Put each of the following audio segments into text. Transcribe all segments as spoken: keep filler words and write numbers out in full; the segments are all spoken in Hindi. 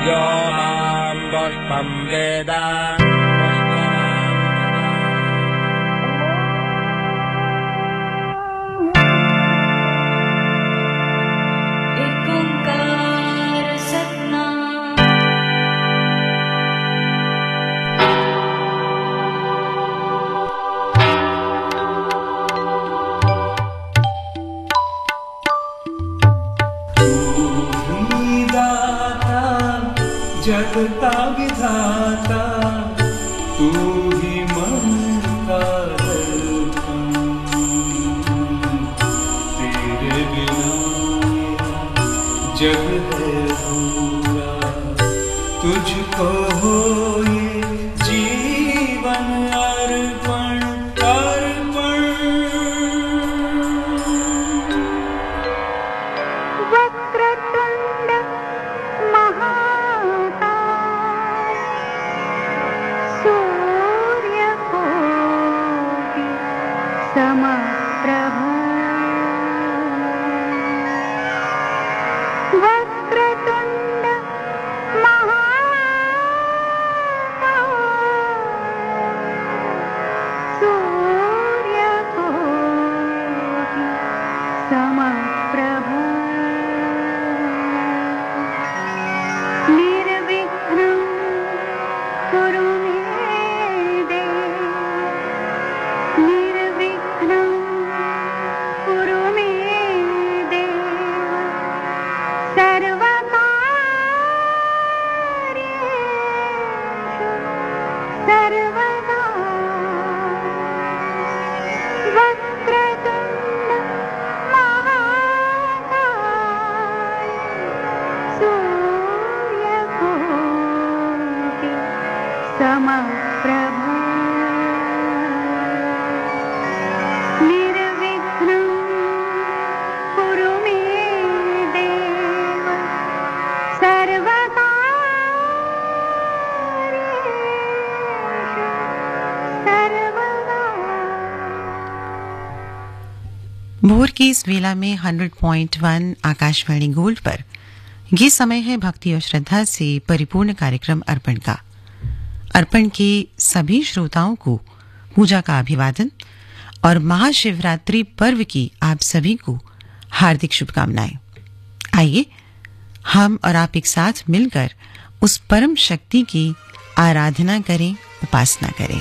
यो मां पुष्पं वेद जगता विधाता तू ही मन का दर्पण तेरे बिना जग है अधूरा तुझको हो ये जीवन अर्पण अर्पण वक्रतुंड महा समप्रभ वक्रतुंड महाकाय सूर्यकोटि समप्रभ निर्विघ्नं कुरु मे देव निर्विघ्नं कुरु मे देव सर्वकार्येषु सर्वदा वक्रतुंड महाकाय सूर्यकोटि समप्रभ निर्विघ्नं कुरु मे देव सर्वकार्येषु सर्वदा। भोर की इस वेला में hundred point one Akashvani gold पर ये समय है भक्ति और श्रद्धा से परिपूर्ण कार्यक्रम अर्पण का। अर्पण के सभी श्रोताओं को पूजा का अभिवादन और महाशिवरात्रि पर्व की आप सभी को हार्दिक शुभकामनाएं। आइए हम और आप एक साथ मिलकर उस परम शक्ति की आराधना करें, उपासना करें।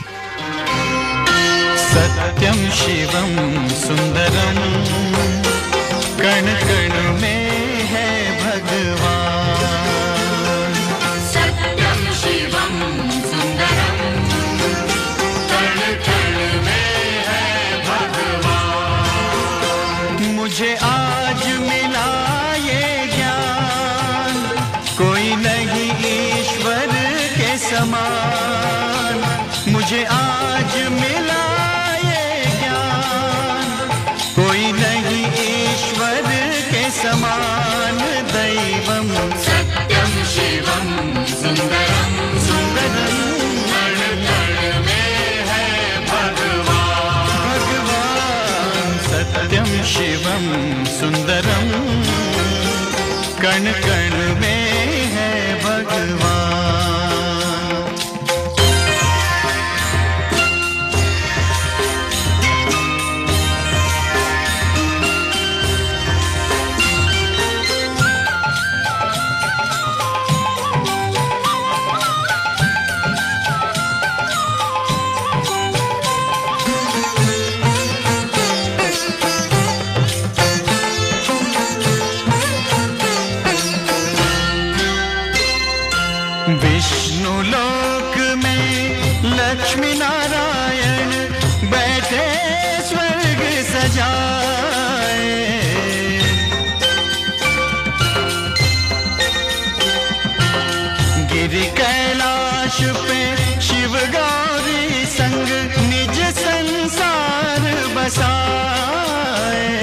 सत्यम शिवम सुंदरम कण कण में है भगवान सत्यम शिवम सुंदरम कण कण में है भगवान मुझे आज मिला ये ज्ञान कोई नहीं ईश्वर के समान मुझे आज मिला समान दैवम सत्यम शिवम सुंदरम सुंदरम कण कण में है भगवान भगवान सत्यम शिवम सुंदरम कण कण में है भगवान विष्णु लोक में लक्ष्मी नारायण बैठे स्वर्ग सजाए गिरि कैलाश पे शिव गौरी संग निज संसार बसाए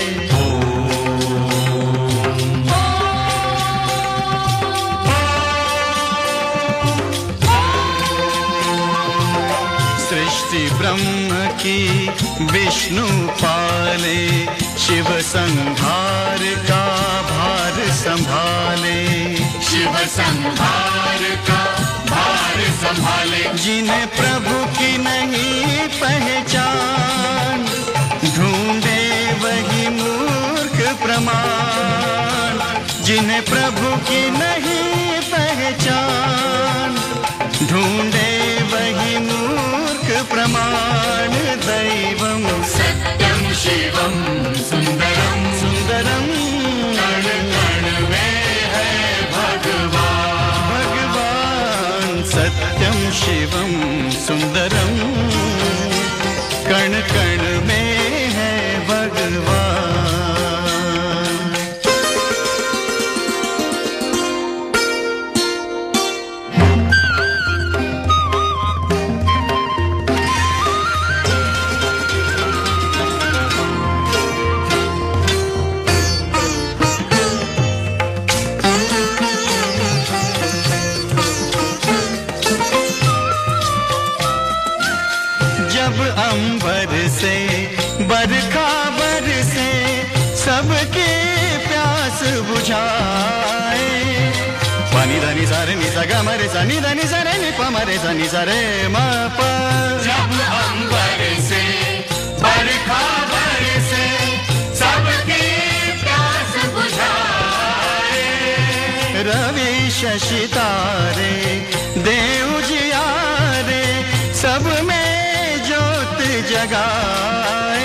ब्रह्म की विष्णु पाले शिव संहार का भार संभाले शिव संहार प्रमाण, जिन्हें प्रभु की नहीं पहचान, ढूंढे वही मूर्ख प्रमाण। दैवम सत्यम शिवम सुंदरम सुंदरम कण कण में है भगवान। भगवान सत्यम शिवम सुंदरम कण कण में है भगवान। जब अंबर से बरखा बरसे सबकी प्यास बुझाए, पानी धनी सारे नि सा ग मरे सा नि धनी सारे नि प मरे सा नि सा रे म प। जब अंबर से बरखा बरसे सबकी प्यास बुझाए, रवि शशि तारे देव जियारे सब में ज्योत जगाए,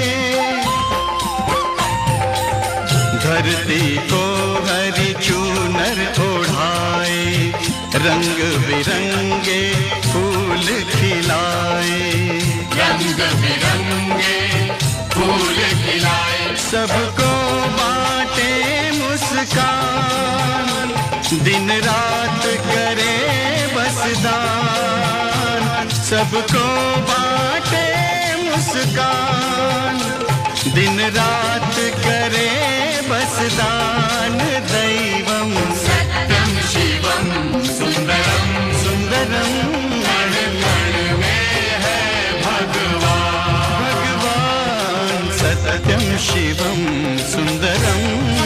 धरती को हरी चूनर ओढ़ाए, रंग बिरंगे फूल खिलाए, रंग बिरंगे फूल खिलाए, सबको बांटे मुस्कान, दिन रात करे बस दान, सबको बांटे मुस्कान, दिन रात करे बस दान। दैवम सत्यम शिवम सुंदरम सुंदरम कण कण में है भगवान। भगवान सत्यम शिवम सुंदरम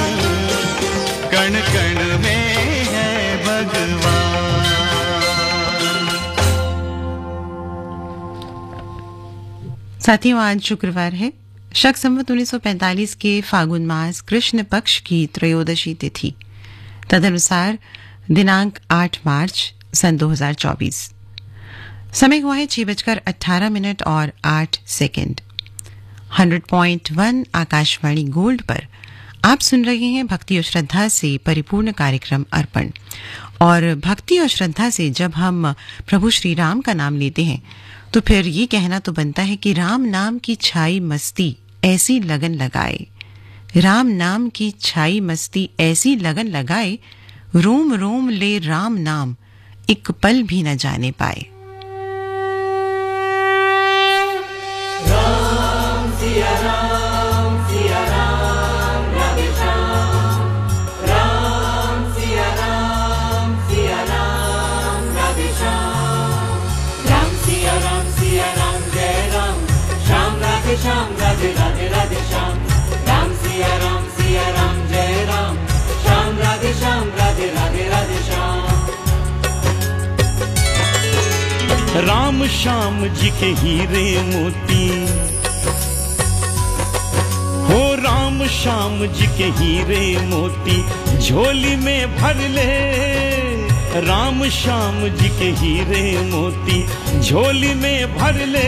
कण कण में है भगवान। साथियों, आज शुक्रवार है, शक संवत उन्नीस सौ पैंतालीस के फागुन मास कृष्ण पक्ष की त्रयोदशी तिथि, तदनुसार दिनांक आठ मार्च सन दो हज़ार चौबीस। समय हुआ है छह बजकर अट्ठारह मिनट और आठ सेकंड। सौ पॉइंट वन आकाशवाणी गोल्ड पर आप सुन रहे हैं भक्ति और श्रद्धा से परिपूर्ण कार्यक्रम अर्पण। और भक्ति और श्रद्धा से जब हम प्रभु श्री राम का नाम लेते हैं तो फिर ये कहना तो बनता है कि राम नाम की छाई मस्ती ऐसी लगन लगाए, राम नाम की छाई मस्ती ऐसी लगन लगाए, रोम रोम ले राम नाम एक पल भी न जाने पाए। राम सिया राम सिया राम राधे श्याम, राम सिया राम सिया राम राधे श्याम, राम सिया राम सिया राम जय राम, श्याम राधे श्याम राधे राधे राधे श्याम, राम सिया राम सिया राम जय राम, श्याम राधे श्याम राधे राधे राधे श्याम। राम श्याम जी के हीरे मोती हो, राम श्याम जी के हीरे मोती झोली में भर ले, राम श्याम जी के हीरे मोती झोली में भर ले,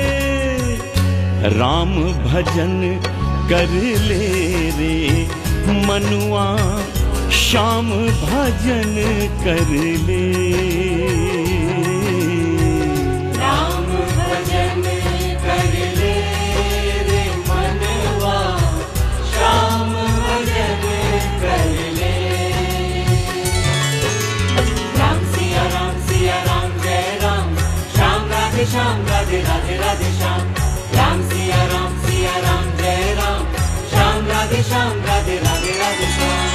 राम भजन कर ले रे मनुआ, श्याम भजन कर ले। राम भजन कर ले रे मनवा, श्याम भजन कर ले। राम सिया राम सिया राम जय राम, श्याम राधे श्याम राधे राधे राधे श्याम, राम सिया राम सिया राम जय राम, श्याम राधे श्याम राधे राधे राधे श्याम।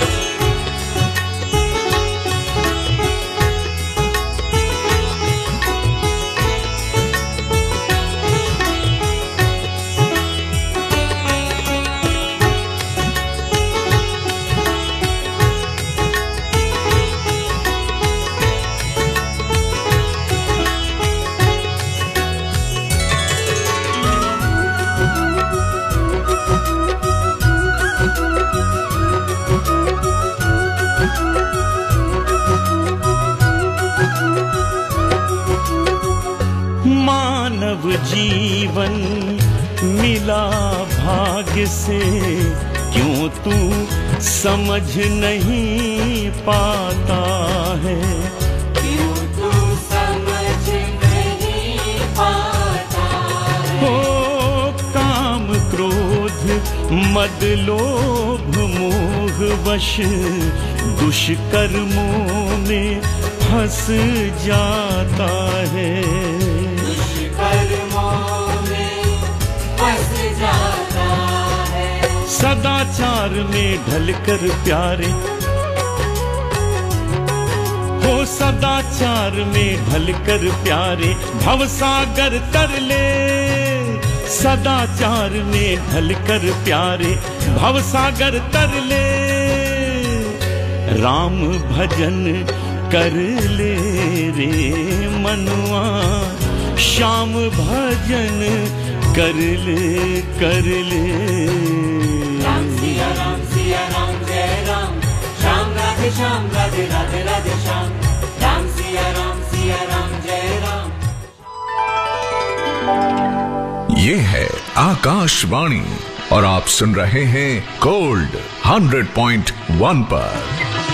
मिला भाग्य से, क्यों तू समझ नहीं पाता है? क्यों तू समझ नहीं पाता है? हो काम क्रोध मद लोभ मोह वश दुष्कर्मों में फंस जाता है। दुष्कर्मों में फंस जाता है। सदाचार में ढलकर प्यारे, हो सदाचार में ढलकर प्यारे भवसागर तर ले। सदाचार में ढलकर प्यारे भवसागर तर ले। राम भजन कर ले रे मनुआ, श्याम भजन कर ले कर ले। राम सिया राम सिया राम जय राम, श्याम राधे श्याम राधे राधे राधे श्याम। राम सिया राम सिया राम जय राम। ये है आकाशवाणी और आप सुन रहे हैं गोल्ड हंड्रेड पॉइंट वन पर।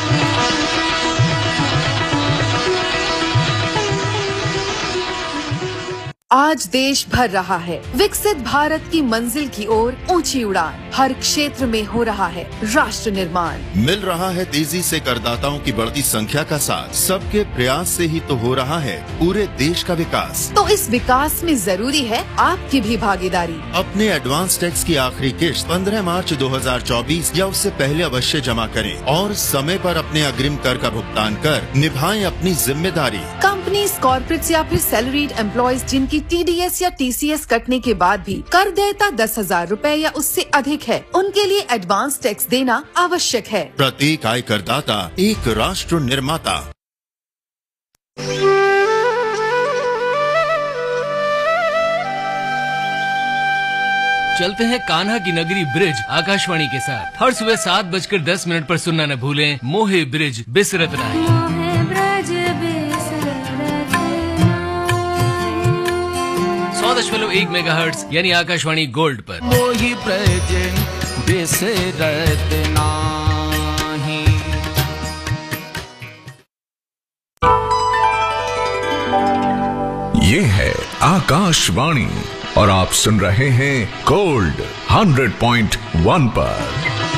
आज देश भर रहा है विकसित भारत की मंजिल की ओर ऊंची उड़ान। हर क्षेत्र में हो रहा है राष्ट्र निर्माण। मिल रहा है तेजी से करदाताओं की बढ़ती संख्या का साथ। सबके प्रयास से ही तो हो रहा है पूरे देश का विकास। तो इस विकास में जरूरी है आपकी भी भागीदारी। अपने एडवांस टैक्स की आखिरी किश्त पंद्रह मार्च दो हजार चौबीस या उससे पहले अवश्य जमा करें और समय पर अपने अग्रिम कर का भुगतान कर निभाएं अपनी जिम्मेदारी। कंपनीज, कॉर्पोरेट्स या फिर सैलरीड एम्प्लॉयज जिनकी टी डी एस या टी सी एस कटने के बाद भी कर देयता दस हजार रूपए या उससे अधिक है, उनके लिए एडवांस टैक्स देना आवश्यक है। प्रत्येक आय करदाता एक राष्ट्र निर्माता। चलते हैं कान्हा की नगरी ब्रिज आकाशवाणी के साथ। हर सुबह सात बजकर दस मिनट पर सुनना न भूलें मोहे ब्रिज बिसरत राही। सौ दशमलव एक मेगा हर्ट्ज यानी आकाशवाणी गोल्ड पर। मोहि ब्रज बिसरत नाही। ये है आकाशवाणी और आप सुन रहे हैं गोल्ड हंड्रेड पॉइंट वन पर।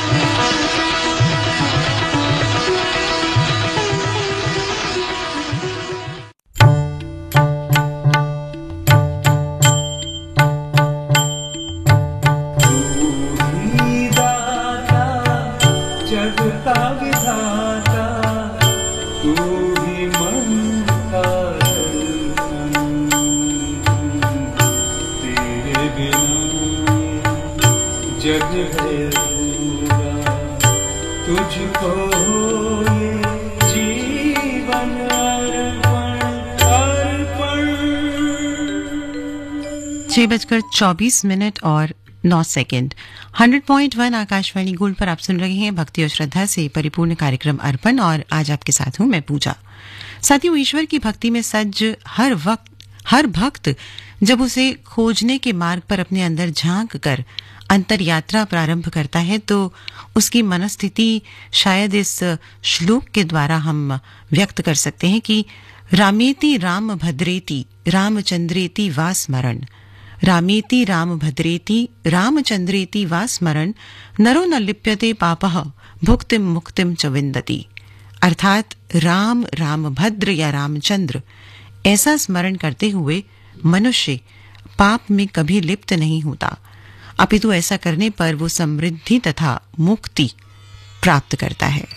छह बजकर चौबीस मिनट और नौ second. Hundred point one Akashvani gold पर आप सुन रहे हैं भक्ति और श्रद्धा से परिपूर्ण कार्यक्रम अर्पण और आज आपके साथ हूं मैं पूजा। साथियों, ईश्वर की भक्ति में सज्ज हर वक्त हर भक्त जब उसे खोजने के मार्ग पर अपने अंदर झांक कर अंतर यात्रा प्रारंभ करता है तो उसकी मनस्थिति शायद इस श्लोक के द्वारा हम व्यक्त कर सकते हैं कि रामेति राम भद्रेति रामचंद्रेति वा स्मरण, रामेति राम भद्रेति रामचंद्रेति वा स्मरण, नरो न लिप्यते पापः भुक्तिम मुक्तिम च विन्दति। अर्थात राम, रामभद्र या रामचंद्र ऐसा स्मरण करते हुए मनुष्य पाप में कभी लिप्त नहीं होता, अपितु ऐसा करने पर वो समृद्धि तथा मुक्ति प्राप्त करता है।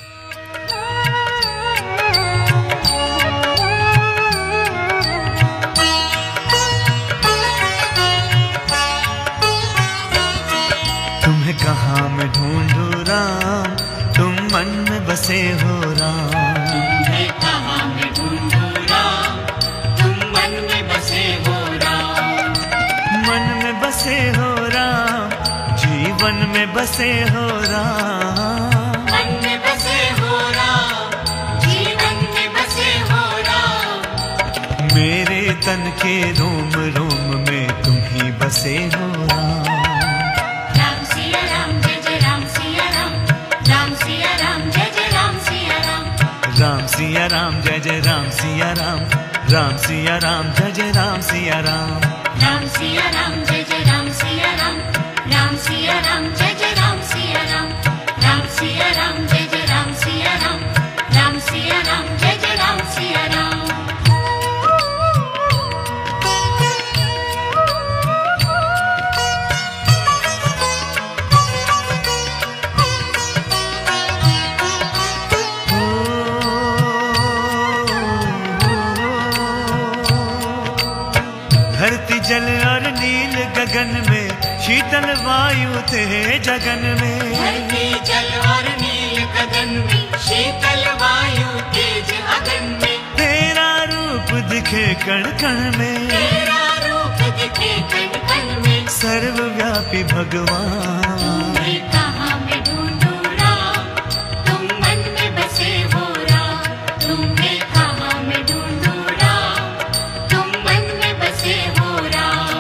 तुम्हें कहाँ मैं ढूंढूं राम, तुम मन में बसे हो राम। तुम्हें कहाँ मैं ढूंढूं राम, तुम मन में बसे हो राम। मन में बसे हो राम, जीवन में बसे हो राम। मन में बसे हो राम, जीवन में बसे हो राम। मेरे तन के रोम रोम में तुम ही बसे हो राम। राम जय जय राम सिया राम, राम सिया राम जय जय राम सिया राम, राम सिया राम जय जय राम सिया राम, राम सिया राम जय जय राम सिया राम, राम सिया राम जय जय राम सिया राम, राम सिया राम जय जय राम सिया राम। धरती जल और नील गगन में, शीतल वायु थे जगन में, धरती जल और नील गगन में, शीतल वायु तेज अगन में, तेरा रूप दिखे कण कण में, तेरा रूप दिखे कण कण में, सर्वव्यापी भगवान तुम्हें कहाँ मैं ढूंढूं राम, तुम मन में बसे हो राम, तुम्हें कहाँ मैं ढूंढूं राम, तुम मन में बसे हो राम।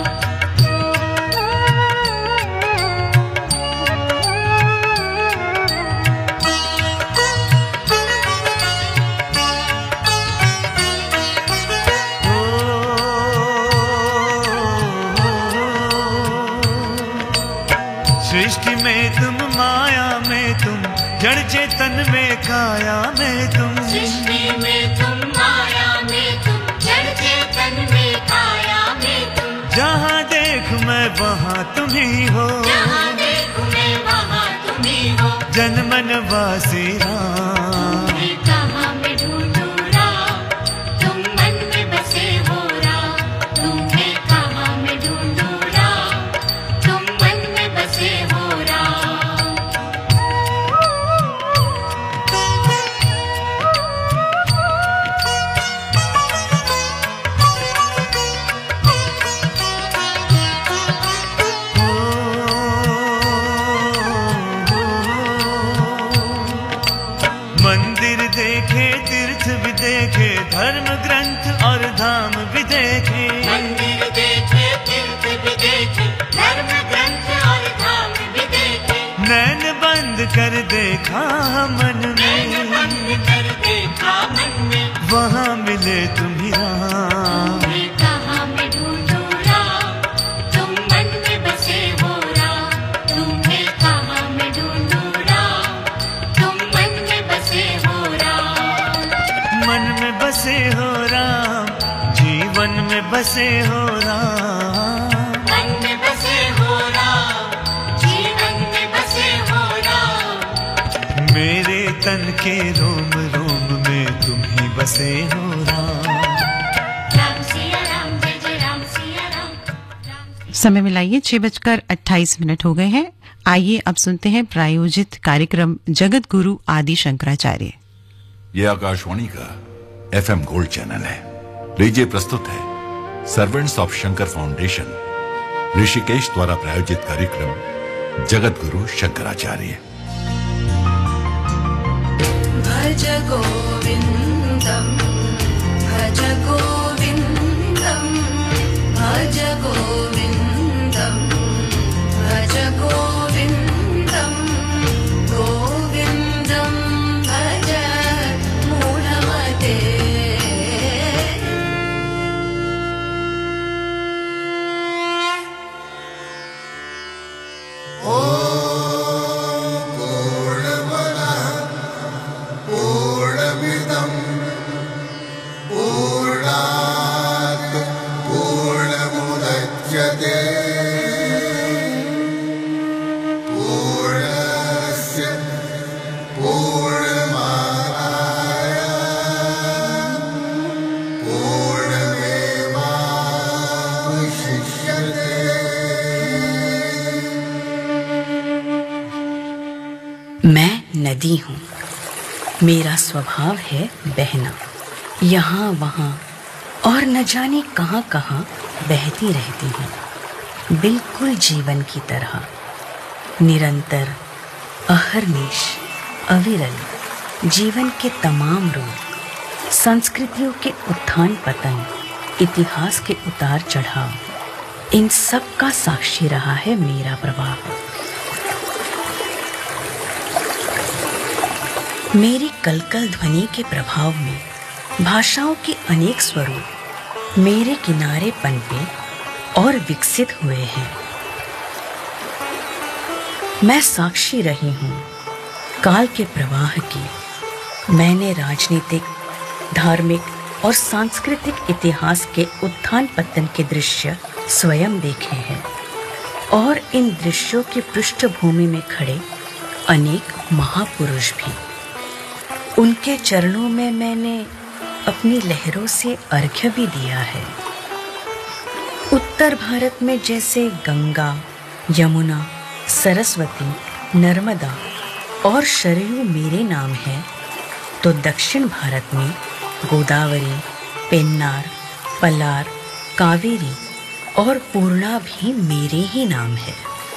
सृष्टि में तुम, माया में तुम, जड़ चेतन में काया में तुम, सृष्टि में तुम, माया में तुम, जड़ चेतन में काया में तुम, जहाँ देख मैं वहाँ तुम ही हो, जहाँ देखूं मैं वहाँ तुम ही हो, जन मन वासी राम, तुम्हें कहाँ मैं ढूंढूं राम, तुम मन में बसे हो राम, तुम्हें कहाँ मैं ढूंढूं राम, तुम मन में बसे हो राम। मंदिर देखे, तीर्थ भी देखे, धर्म ग्रंथ और धाम भी देखे, मंदिर देखे, तीर्थ भी देखे, धर्म ग्रंथ और धाम भी देखे, नैन बंद कर देखा मन नैन में, बंद कर देखा मन में, वहाँ मिले तुम ही राम, तुम्हें कहाँ मैं ढूंढूं राम, तुम मन में बसे हो राम, तुम्हें कहाँ मैं ढूंढूं राम, तुम मन में बसे हो राम। मन में बसे हो राम, जीवन में बसे हो राम, मन में बसे हो राम, जीवन में बसे हो राम, मेरे तन के रोम रोम में तुम ही बसे हो राम। राम सिया राम जय जय राम सिया राम। समय मिलाइए छह बजकर अट्ठाईस मिनट हो गए हैं। आइए अब सुनते हैं प्रायोजित कार्यक्रम जगत गुरु आदि शंकराचार्य। ये आकाशवाणी का एफएम गोल्ड चैनल है। लीजिए प्रस्तुत है servants of Shankar foundation Rishikesh द्वारा प्रायोजित कार्यक्रम जगत गुरु शंकराचार्य। भज गोविंदम भज गोविंदम भज गोविंदम भज गोविंदम गोविंदम भज मूढ़मते। मैं नदी हूँ, मेरा स्वभाव है बहना, यहाँ वहाँ और न जाने कहाँ कहाँ बहती रहती हूँ, बिल्कुल जीवन की तरह, निरंतर अहर्निश अविरल जीवन के तमाम रूप, संस्कृतियों के उत्थान पतन, इतिहास के उतार चढ़ाव, इन सब का साक्षी रहा है मेरा प्रवाह। मेरी कलकल ध्वनि के प्रभाव में भाषाओं के अनेक स्वरूप मेरे किनारे पनपे और विकसित हुए हैं। मैं साक्षी रही हूँ काल के प्रवाह की। मैंने राजनीतिक, धार्मिक और सांस्कृतिक इतिहास के उत्थान पतन के दृश्य स्वयं देखे हैं और इन दृश्यों की पृष्ठभूमि में खड़े अनेक महापुरुष भी। उनके चरणों में मैंने अपनी लहरों से अर्घ्य भी दिया है। उत्तर भारत में जैसे गंगा, यमुना, सरस्वती, नर्मदा और सरयू मेरे नाम है, तो दक्षिण भारत में गोदावरी, पेन्नार, पलार, कावेरी और पूर्णा भी मेरे ही नाम है।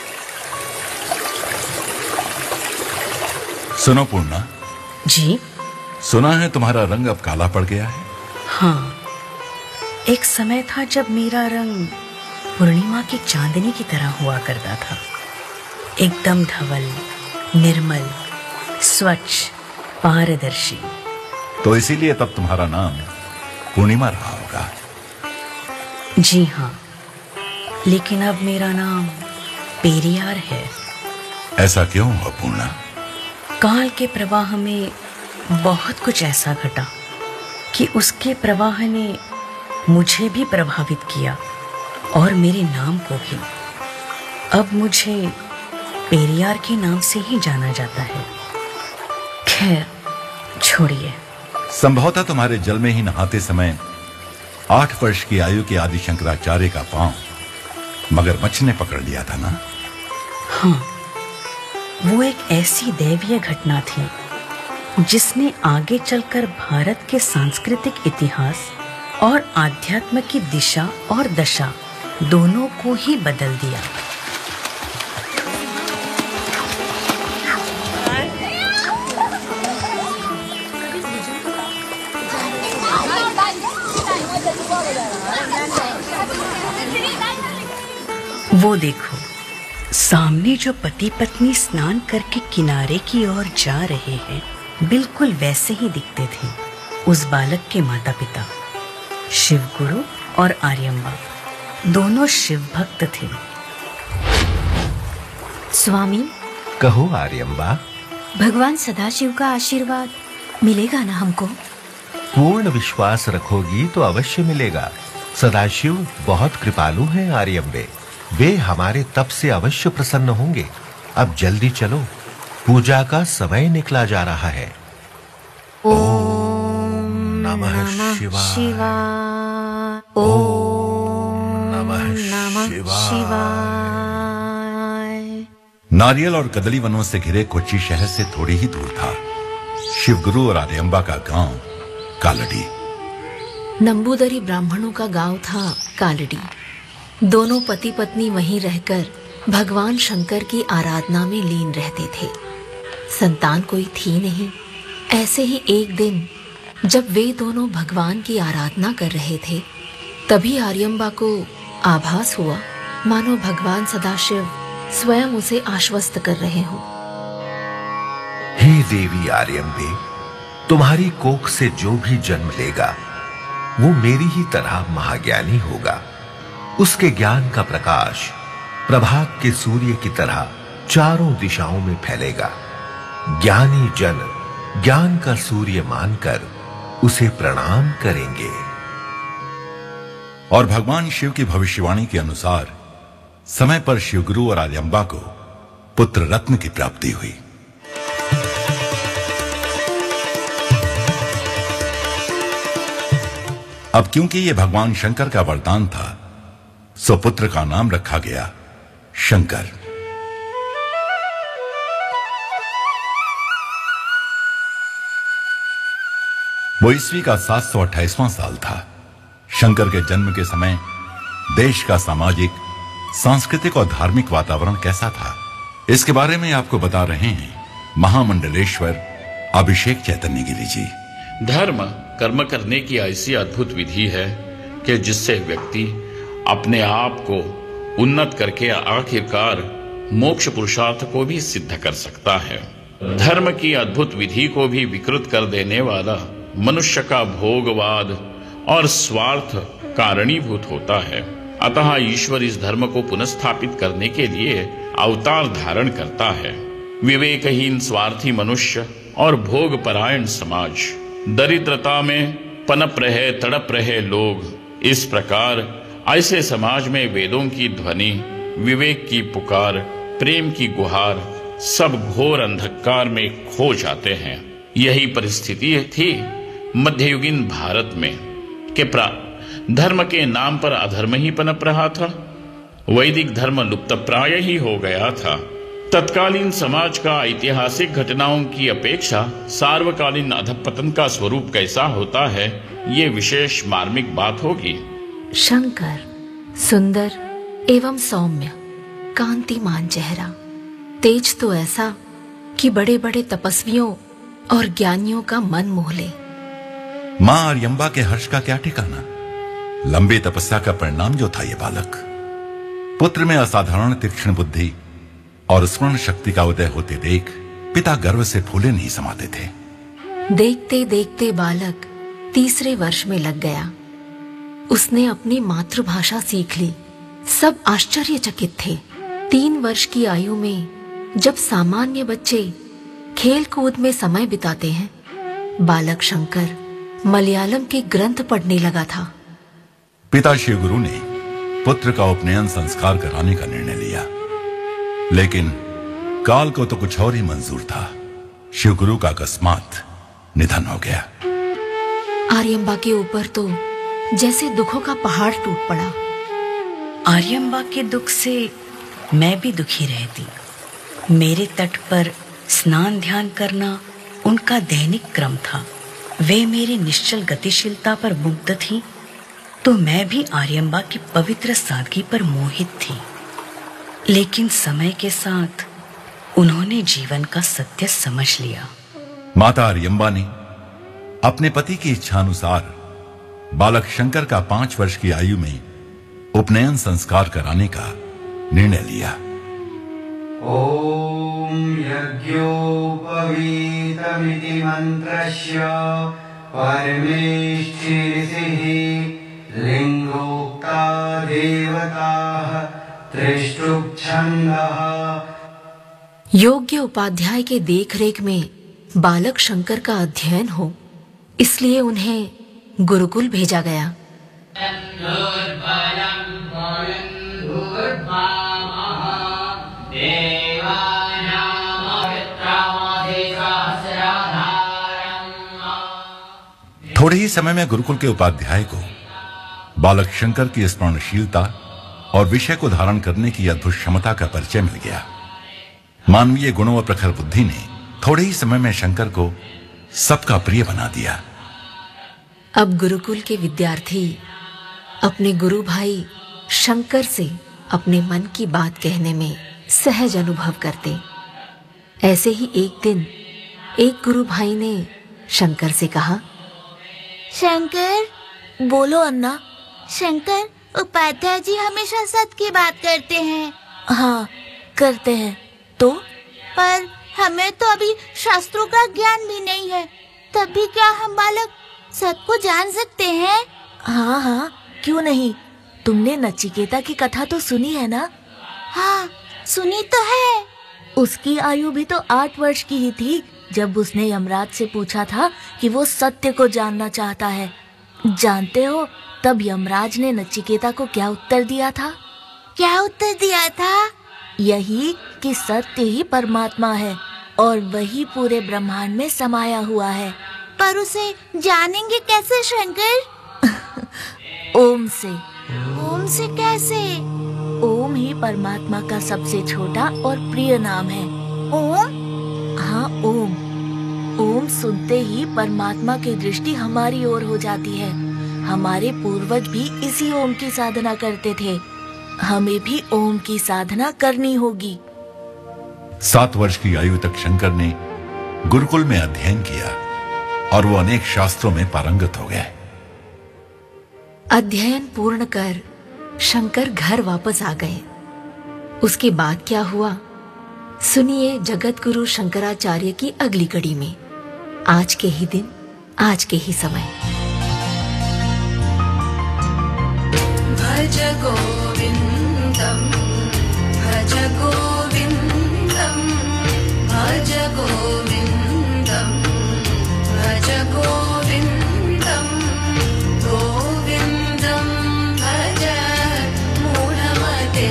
सुनो पूर्णा जी। सुना है तुम्हारा रंग अब काला पड़ गया है। हाँ, एक समय था जब मेरा रंग पूर्णिमा की चांदनी की तरह हुआ करता था, एकदम धवल, निर्मल, स्वच्छ, पारदर्शी। तो इसीलिए तब तुम्हारा नाम पूर्णिमा रहा होगा। जी हाँ, लेकिन अब मेरा नाम पेरियार है। ऐसा क्यों हुआ पूर्णा? काल के प्रवाह में बहुत कुछ ऐसा घटा कि उसके प्रवाह ने मुझे भी प्रभावित किया और मेरे नाम को भी। अब मुझे पेरियार के नाम से ही जाना जाता है। खैर छोड़िए। संभवतः तुम्हारे जल में ही नहाते समय आठ वर्ष की आयु के आदि शंकराचार्य का पांव मगरमच्छ ने पकड़ लिया था ना? हाँ, वो एक ऐसी दैवीय घटना थी जिसने आगे चलकर भारत के सांस्कृतिक इतिहास और आध्यात्म की दिशा और दशा दोनों को ही बदल दिया। वो देखो, सामने जो पति पत्नी स्नान करके किनारे की ओर जा रहे हैं, बिल्कुल वैसे ही दिखते थे उस बालक के माता पिता, शिव गुरु और आर्यम्बा। दोनों शिव भक्त थे। स्वामी, कहो आर्यम्बा। भगवान सदाशिव का आशीर्वाद मिलेगा ना हमको? पूर्ण विश्वास रखोगी तो अवश्य मिलेगा। सदाशिव बहुत कृपालु हैं आर्यम्बे, वे हमारे तप से अवश्य प्रसन्न होंगे। अब जल्दी चलो, पूजा का समय निकला जा रहा है। ओम नमः शिवाय। ओम नमः शिवाय। नारियल और कदली वनों से घिरे कोच्चि शहर से थोड़ी ही दूर था शिवगुरु और आर्यम्बा का गांव कालड़ी। नंबूदरी ब्राह्मणों का गांव था कालड़ी। दोनों पति पत्नी वहीं रहकर भगवान शंकर की आराधना में लीन रहते थे। संतान कोई थी नहीं। ऐसे ही एक दिन जब वे दोनों भगवान की आराधना कर रहे थे, तभी आर्यम्बा को आभास हुआ मानो भगवान सदाशिव स्वयं उसे आश्वस्त कर रहे हों। हे देवी आर्यम्बे, तुम्हारी कोख से जो भी जन्म लेगा वो मेरी ही तरह महाज्ञानी होगा। उसके ज्ञान का प्रकाश प्रभात के सूर्य की तरह चारों दिशाओं में फैलेगा। ज्ञानी जन ज्ञान का सूर्य मानकर उसे प्रणाम करेंगे। और भगवान शिव की भविष्यवाणी के अनुसार समय पर शिवगुरु और आर्यम्बा को पुत्र रत्न की प्राप्ति हुई। अब क्योंकि यह भगवान शंकर का वरदान था, सो पुत्र का नाम रखा गया शंकर। वो ईस्वी का सात सौ अट्ठाईसवां साल था। शंकर के जन्म के समय देश का सामाजिक, सांस्कृतिक और धार्मिक वातावरण कैसा था, इसके बारे में आपको बता रहे हैं महामंडलेश्वर अभिषेक चैतन्य गिरी जी। धर्म कर्म करने की ऐसी अद्भुत विधि है कि जिससे व्यक्ति अपने आप को उन्नत करके आखिरकार मोक्ष पुरुषार्थ को भी सिद्ध कर सकता है। धर्म की अद्भुत विधि को भी विकृत कर देने वाला मनुष्य का भोगवाद और स्वार्थ कारणीभूत होता है। अतः ईश्वर इस धर्म को पुनഃस्थापित करने के लिए अवतार धारण करता है। विवेकहीन स्वार्थी मनुष्य और भोगपरायण समाज, दरिद्रता में पनप रहे तड़प रहे लोग, इस प्रकार ऐसे समाज में वेदों की ध्वनि, विवेक की पुकार, प्रेम की गुहार सब घोर अंधकार में खो जाते हैं। यही परिस्थिति थी मध्ययुगीन भारत में कि धर्म के नाम पर अधर्म ही पनप रहा था। वैदिक धर्म लुप्तप्राय ही हो गया था। तत्कालीन समाज का ऐतिहासिक घटनाओं की अपेक्षा सार्वकालीन अधपतन का स्वरूप कैसा होता है, ये विशेष मार्मिक बात होगी। शंकर सुंदर एवं सौम्य, कांतिमान चेहरा, तेज तो ऐसा कि बड़े बड़े तपस्वियों और ज्ञानियों का मन मोह ले। मां आर्यम्बा के हर्ष का क्या ठिकाना। लंबी तपस्या का परिणाम जो था ये बालक। पुत्र में असाधारण तीक्ष्ण बुद्धि और स्मरण शक्ति का उदय होते देख पिता गर्व से फूले नहीं समाते थे। देखते देखते बालक तीसरे वर्ष में लग गया। उसने अपनी मातृभाषा सीख ली। सब आश्चर्यचकित थे। तीन वर्ष की आयु में जब सामान्य बच्चे खेल कूद में समय बिताते हैं, बालक शंकर मलयालम के ग्रंथ पढ़ने लगा था। पिता शिवगुरु ने पुत्र का उपनयन संस्कार कराने का निर्णय लिया, लेकिन काल को तो कुछ और ही मंजूर था। शिवगुरु का अकस्मात निधन हो गया। आर्यम्बा के ऊपर तो जैसे दुखों का पहाड़ टूट पड़ा। आर्यम्बा के दुख से मैं भी दुखी रहती। मेरे तट पर स्नान ध्यान करना उनका दैनिक क्रम था। वे मेरी निश्चल गतिशीलता पर मुग्ध थी, तो मैं भी आर्यम्बा की पवित्र सादगी पर मोहित थी। लेकिन समय के साथ उन्होंने जीवन का सत्य समझ लिया। माता आर्यम्बा ने अपने पति की इच्छानुसार बालक शंकर का पांच वर्ष की आयु में उपनयन संस्कार कराने का निर्णय लिया। ओम यज्ञोपवीतमिति मंत्रस्य परमेष्ठिरिषिः लिंगोक्ता देवताः त्रिष्टुप्छन्दः। योग्य उपाध्याय के देखरेख में बालक शंकर का अध्ययन हो, इसलिए उन्हें गुरुकुल भेजा गया। थोड़े ही समय में गुरुकुल के उपाध्याय को बालक शंकर की स्मरणशीलता और विषय को धारण करने की अद्भुत क्षमता का परिचय मिल गया। मानवीय गुणों और प्रखर बुद्धि ने थोड़े ही समय में शंकर को सबका प्रिय बना दिया। अब गुरुकुल के विद्यार्थी अपने गुरु भाई शंकर से अपने मन की बात कहने में सहज अनुभव करते। ऐसे ही एक दिन एक गुरु भाई ने शंकर से कहा, शंकर, बोलो अन्ना। शंकर, उपाध्याय जी हमेशा सत्य की बात करते हैं। हाँ, करते हैं। तो पर हमें तो अभी शास्त्रों का ज्ञान भी नहीं है, तब भी क्या हम बालक सत्य को जान सकते हैं? हाँ हाँ, क्यों नहीं। तुमने नचिकेता की कथा तो सुनी है ना? हाँ, सुनी तो है। उसकी आयु भी तो आठ वर्ष की ही थी जब उसने यमराज से पूछा था कि वो सत्य को जानना चाहता है। जानते हो तब यमराज ने नचिकेता को क्या उत्तर दिया था? क्या उत्तर दिया था? यही कि सत्य ही परमात्मा है और वही पूरे ब्रह्मांड में समाया हुआ है। पर उसे जानेंगे कैसे शंकर? ओम से। ओम से कैसे? ओम ही परमात्मा का सबसे छोटा और प्रिय नाम है। ओम? हाँ, ओम। ओम सुनते ही परमात्मा की दृष्टि हमारी ओर हो जाती है। हमारे पूर्वज भी इसी ओम की साधना करते थे। हमें भी ओम की साधना करनी होगी। सात वर्ष की आयु तक शंकर ने गुरुकुल में अध्ययन किया और वो अनेक शास्त्रों में पारंगत हो गए। अध्ययन पूर्ण कर शंकर घर वापस आ गए। उसके बाद क्या हुआ, सुनिए जगत गुरु शंकराचार्य की अगली कड़ी में, आज के ही दिन आज के ही समय। भज गोविंदम भज गोविंदम भज गोविंदम भज गोविंदम गोविंदम भज मूढ़मते।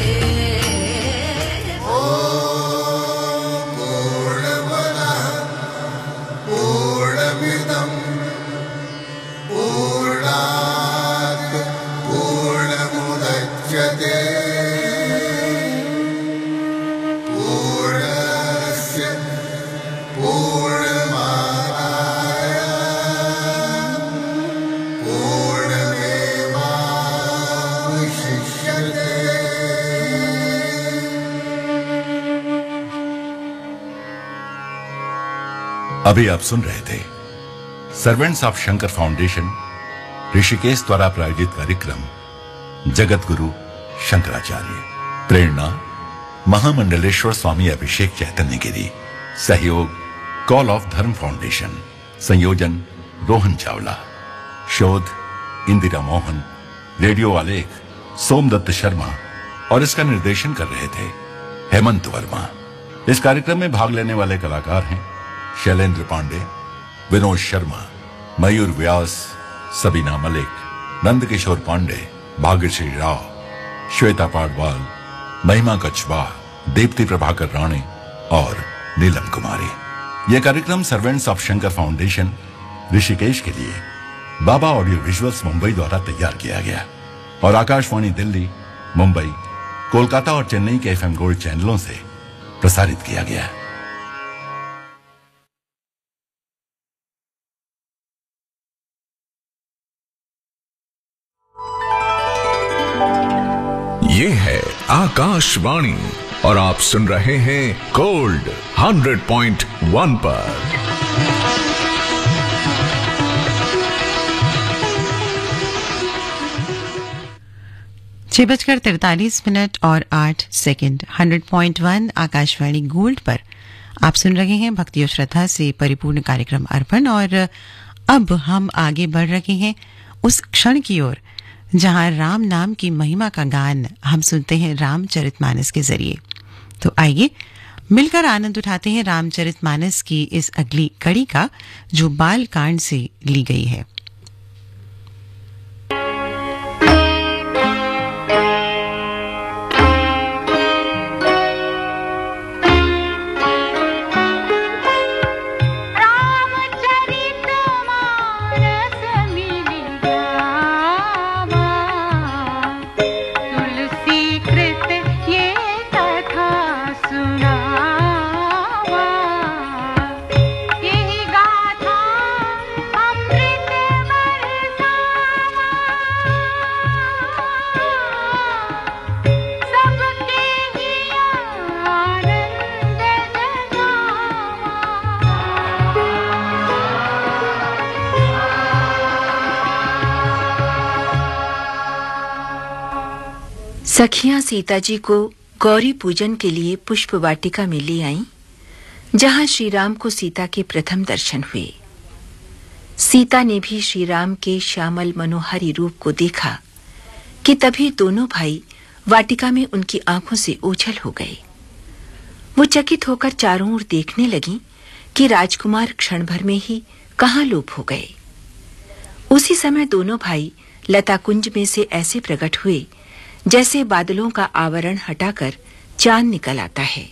अभी आप सुन रहे थे servants of Shankar foundation Rishikesh द्वारा प्रायोजित कार्यक्रम जगत गुरु शंकराचार्य। प्रेरणा महामंडलेश्वर स्वामी अभिषेक चैतन्य गिरी। सहयोग कॉल ऑफ धर्म फाउंडेशन। संयोजन रोहन चावला। शोध इंदिरा मोहन। रेडियो आलेख सोमदत्त शर्मा और इसका निर्देशन कर रहे थे हेमंत वर्मा। इस कार्यक्रम में भाग लेने वाले कलाकार हैं शैलेंद्र पांडे, विनोद शर्मा, मयूर व्यास, सबीना मलिक, नंदकिशोर पांडे, भाग्यश्री राव, श्वेता पाडवाल, महिमा कछवा, दीप्ति प्रभाकर राणे और नीलम कुमारी। यह कार्यक्रम servants of Shankar foundation Rishikesh के लिए बाबा ऑडियो विजुअल्स मुंबई द्वारा तैयार किया गया और आकाशवाणी दिल्ली, मुंबई, कोलकाता और चेन्नई के एफएम गोल्ड चैनलों से प्रसारित किया गया। ये है आकाशवाणी और आप सुन रहे हैं गोल्ड हंड्रेड पॉइंट वन पर। छह बजकर तिरतालीस मिनट और आठ second. Hundred point one Akashvani gold पर आप सुन रहे हैं भक्ति और श्रद्धा से परिपूर्ण कार्यक्रम अर्पण। और अब हम आगे बढ़ रहे हैं उस क्षण की ओर जहां राम नाम की महिमा का गान हम सुनते हैं रामचरितमानस के जरिए। तो आइए मिलकर आनंद उठाते हैं रामचरितमानस की इस अगली कड़ी का, जो बाल कांड से ली गई है। सखियां सीता जी को गौरी पूजन के लिए पुष्प वाटिका में ले आईं, जहां श्री राम को सीता के प्रथम दर्शन हुए। सीता ने भी श्री राम के श्यामल मनोहारी रूप को देखा कि तभी दोनों भाई वाटिका में उनकी आंखों से ओझल हो गए। वो चकित होकर चारों ओर देखने लगी कि राजकुमार क्षण भर में ही कहां लोप हो गए। उसी समय दोनों भाई लता कुंज में से ऐसे प्रकट हुए जैसे बादलों का आवरण हटाकर चांद निकल आता है।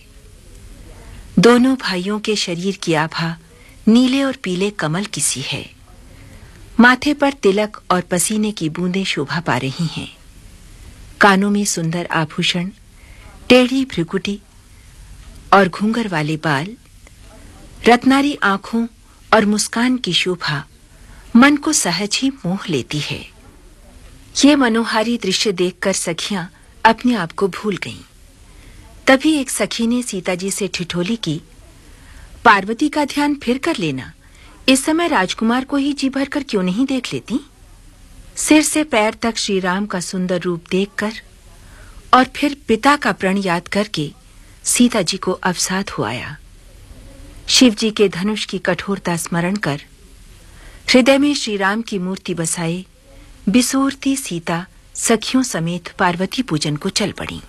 दोनों भाइयों के शरीर की आभा नीले और पीले कमल की सी है। माथे पर तिलक और पसीने की बूंदें शोभा पा रही हैं। कानों में सुंदर आभूषण, टेढ़ी भ्रुकुटी और घूंघर वाले बाल, रत्नारी आंखों और मुस्कान की शोभा मन को सहज ही मोह लेती है। ये मनोहारी दृश्य देखकर सखियां अपने आप को भूल गईं। तभी एक सखी ने सीता जी से ठिठोली की, पार्वती का ध्यान फिर कर लेना, इस समय राजकुमार को ही जी भर कर क्यों नहीं देख लेती। सिर से पैर तक श्री राम का सुंदर रूप देखकर और फिर पिता का प्रण याद करके सीता जी को अवसाद हुआया। शिव जी के धनुष की कठोरता स्मरण कर हृदय में श्री राम की मूर्ति बसाए बिसोरती सीता सखियों समेत पार्वती पूजन को चल पड़ी।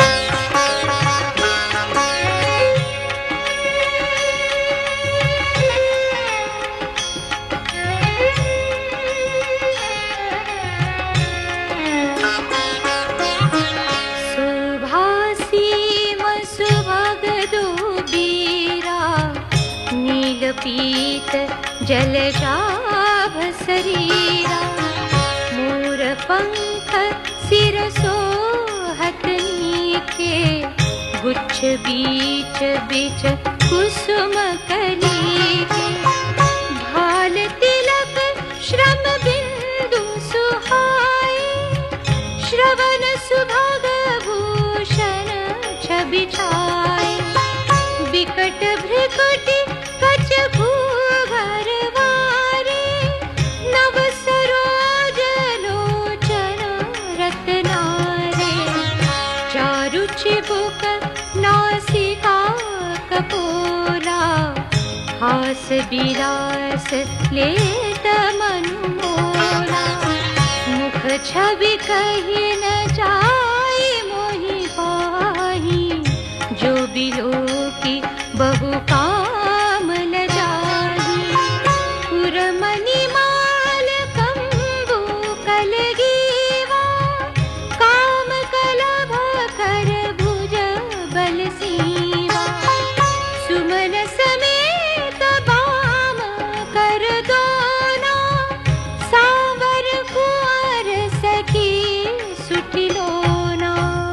पीत जलजाभ शरीरा मोर पंख सिर सोहत नीके गुच्छ बीच बीच कुसुम कली के भाल तिलक श्रम बिंदु सुहाए श्रवण सुभग भूषण छवि छाए विकट भ्रिकुटी कच भूभर वारे नव सरोज लोचन रत्नारे चारु चिबुक नासिका कपोला हास विलास लेत मनु मोला मुख छवि कहि न जाय मोहि पाहि जो बिलो की बहु काम ल जाही पुरमणि माल कंबू कलगीवा काम कलभ कर भुज बल सीवा सुमन समेत बाम कर दोना सांवर कुंवर सखी सुटिलोना।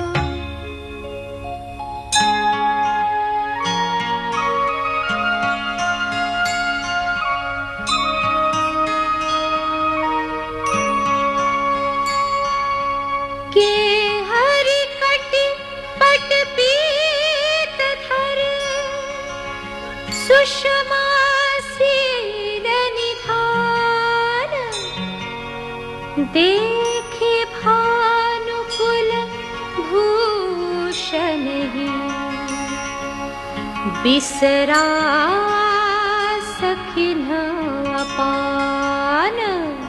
के हरि कटि पट पीत धर सुषमा सील निधान देखे भानुकुल भूषण ही बिसरा सखिन अपान।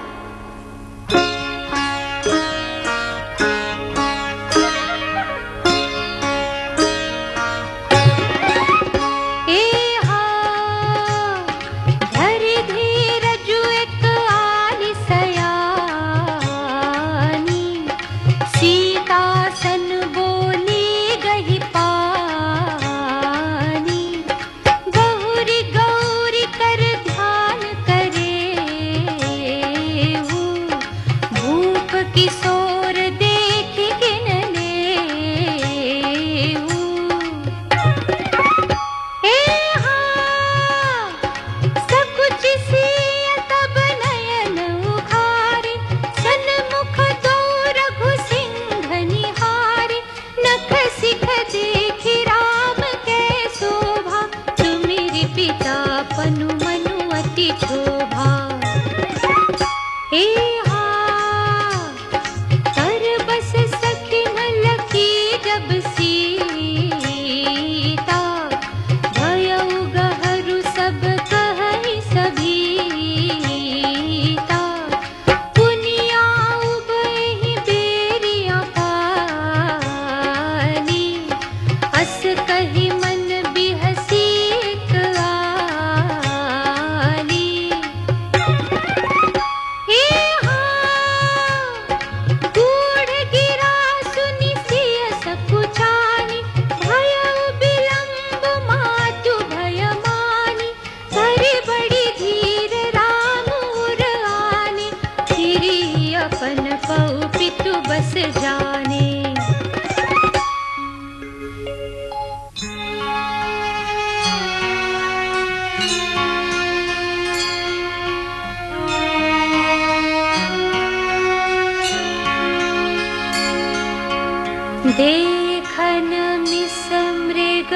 देखन मिस मृग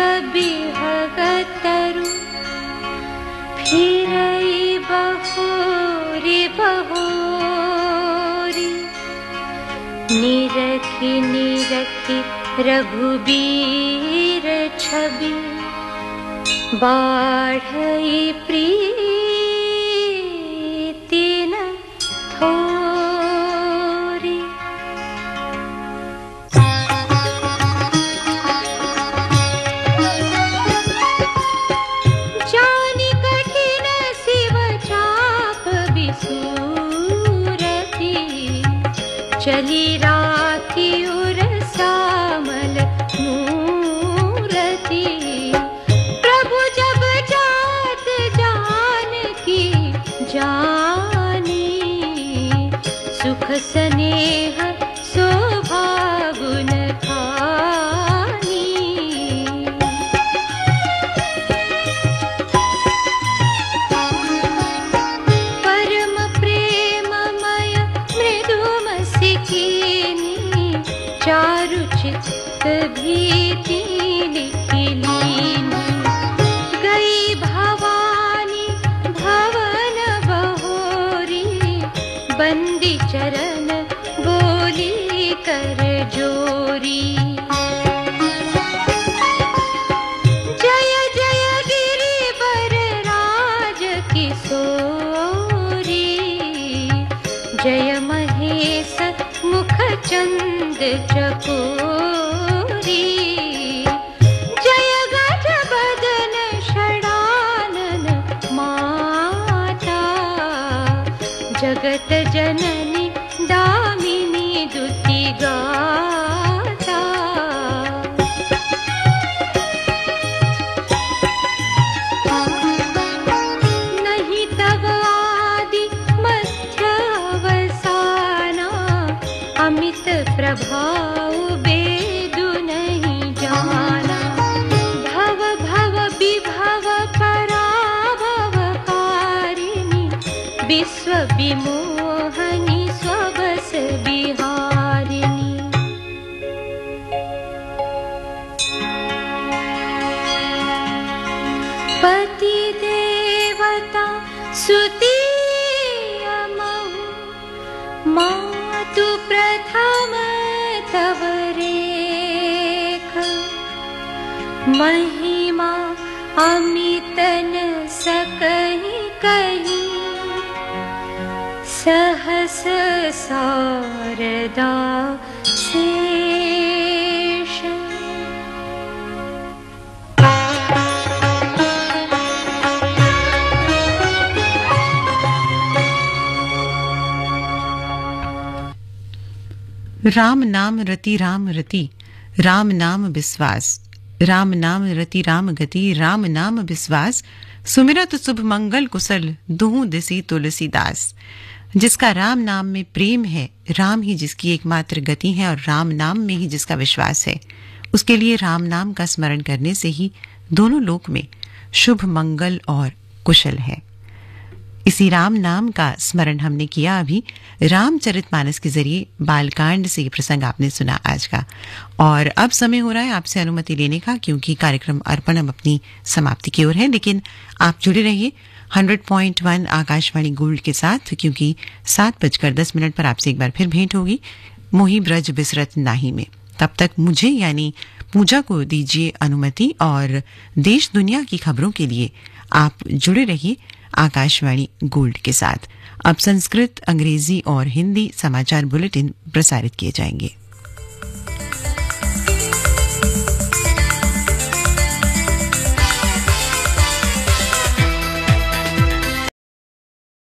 बिहगतरु फिरई बहोरी बहोरी निरखी निरखी रघुबीर छवि बाढ़ई प्रीति न थोरी। जानी कठिन शिव चाप बिसूरती, चली राखी उर श्यामल मूरति। प्रभु जब जात जान की जानी, सुख स्नेह शोभा गुण खानी। परम प्रेममय मृदुम सिखिनी, चारु चित्त भीति लिखि लीनी। गई भवानी भवन बहोरी, बंदी चरण बोली कर जोरी। जय जय गिरिवर राज किशोरी, जय महेश मुख चंद चकोरी। जय गज बदन षडानन माता, जगत जननी दामिनी दुति गाता। नहीं तब आदि मध्य अवसाना, अमित प्रभाव बेदु नहीं जाना। भव भव विभव पराभवकारिणी, विश्व विमोहनी स्वबस विहारिणी। पति देवता सुती अमहु, मातु प्रथम तव रेख। महिमा अमितन सकहि कही, सहस शारदा शेष। राम नाम रति राम रति, राम नाम विश्वास। राम नाम रति राम गति, राम नाम विश्वास। सुमिरत शुभ मंगल कुशल, दुहु दिसी तुलसीदास। जिसका राम नाम में प्रेम है, राम ही जिसकी एकमात्र गति है और राम नाम में ही जिसका विश्वास है, उसके लिए राम नाम का स्मरण करने से ही दोनों लोक में शुभ मंगल और कुशल है। इसी राम नाम का स्मरण हमने किया अभी रामचरितमानस के जरिए। बालकांड से ये प्रसंग आपने सुना आज का। और अब समय हो रहा है आपसे अनुमति लेने का, क्योंकि कार्यक्रम अर्पण अब अपनी समाप्ति की ओर है। लेकिन आप जुड़े रहिए hundred point one Akashvani gold के साथ, क्योंकि सात बजकर दस मिनट पर आपसे एक बार फिर भेंट होगी मोही ब्रज बिसरत नाही में। तब तक मुझे यानी पूजा को दीजिए अनुमति, और देश दुनिया की खबरों के लिए आप जुड़े रहिए आकाशवाणी गोल्ड के साथ। अब संस्कृत, अंग्रेजी और हिंदी समाचार बुलेटिन प्रसारित किए जाएंगे।